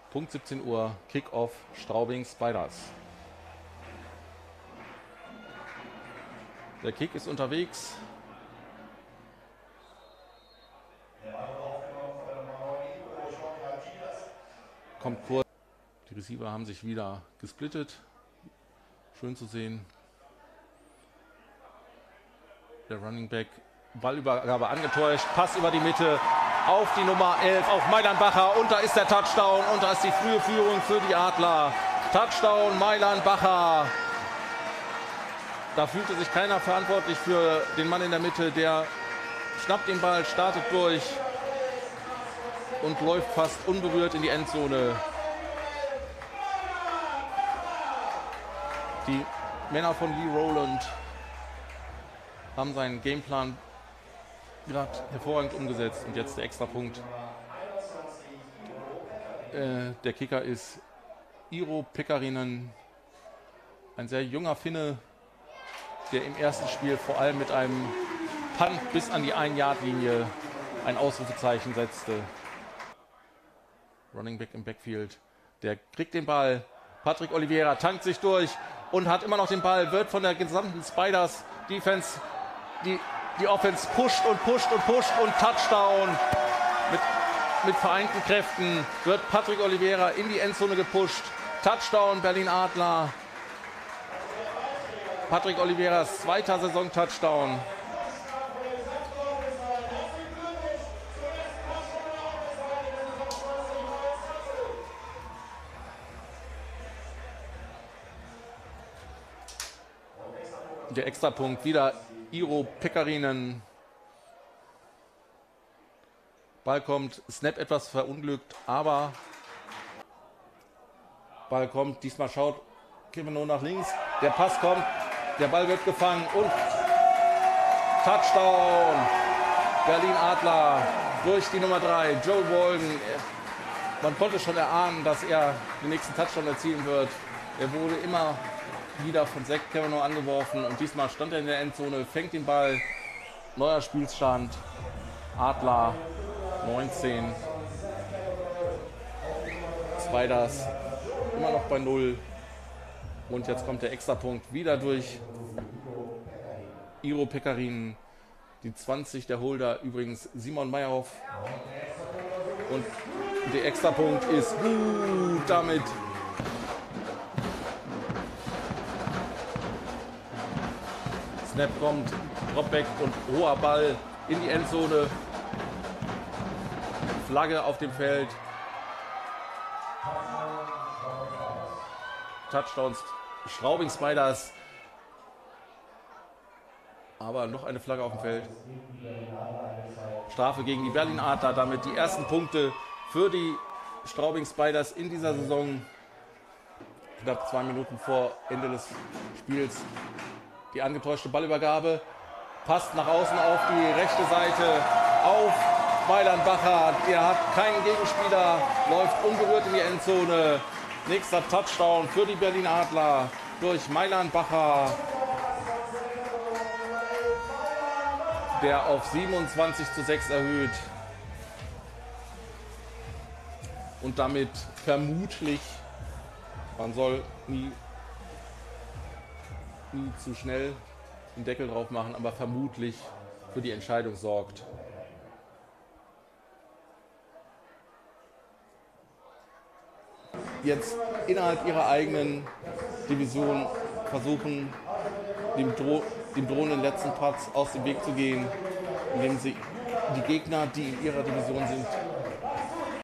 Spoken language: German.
Punkt 17 Uhr, Kick-Off, Straubing Spiders. Der Kick ist unterwegs. Kommt kurz. Die Receiver haben sich wieder gesplittet. Schön zu sehen. Der Running Back, Ballübergabe angetäuscht, Pass über die Mitte auf die Nummer 11, auf Mailand Bacher, und da ist der Touchdown und da ist die frühe Führung für die Adler. Touchdown Mailand Bacher. Da fühlte sich keiner verantwortlich für den Mann in der Mitte, der schnappt den Ball, startet durch und läuft fast unberührt in die Endzone. Die Männer von Lee Rowland haben seinen Gameplan gerade hervorragend umgesetzt und jetzt der Extrapunkt. Der Kicker ist Iiro Pekkarinen, ein sehr junger Finne, der im ersten Spiel vor allem mit einem Punt bis an die 1-Yard-Linie ein Ausrufezeichen setzte. Running Back im Backfield, der kriegt den Ball. Patrick Oliveira tankt sich durch und hat immer noch den Ball, wird von der gesamten Spiders Defense, die Offense pusht und pusht und pusht und Touchdown. Mit vereinten Kräften wird Patrick Oliveira in die Endzone gepusht. Touchdown Berlin Adler. Patrick Oliveras zweiter Saison-Touchdown. Der Extrapunkt wieder Iiro Pekkarinen. Ball kommt, Snap etwas verunglückt, aber Ball kommt, diesmal schaut Kevin nur nach links, der Pass kommt, der Ball wird gefangen und Touchdown Berlin Adler durch die Nummer 3, Joe Walden. Man konnte schon erahnen, dass er den nächsten Touchdown erzielen wird. Er wurde immer wieder von Zach Kavanaugh angeworfen und diesmal stand er in der Endzone, fängt den Ball. Neuer Spielstand, Adler 19, Spiders immer noch bei 0 und jetzt kommt der Extrapunkt wieder durch Iiro Pekkarinen, die 20 der Holder, übrigens Simon Meyerhoff, und der Extrapunkt ist gut damit. Snap kommt, Dropback und hoher Ball in die Endzone. Flagge auf dem Feld. Touchdowns Straubing Spiders. Aber noch eine Flagge auf dem Feld. Strafe gegen die Berlin Adler. Damit die ersten Punkte für die Straubing Spiders in dieser Saison. Knapp 2 Minuten vor Ende des Spiels. Die angetäuschte Ballübergabe passt nach außen auf die rechte Seite auf Mailand Bacher. Der hat keinen Gegenspieler, läuft unberührt in die Endzone. Nächster Touchdown für die Berlin Adler durch Mailand Bacher, der auf 27:6 erhöht und damit vermutlich, man soll nie zu schnell den Deckel drauf machen, aber vermutlich für die Entscheidung sorgt. Jetzt innerhalb ihrer eigenen Division versuchen, dem drohenden letzten Platz aus dem Weg zu gehen, indem sie die Gegner, die in ihrer Division sind,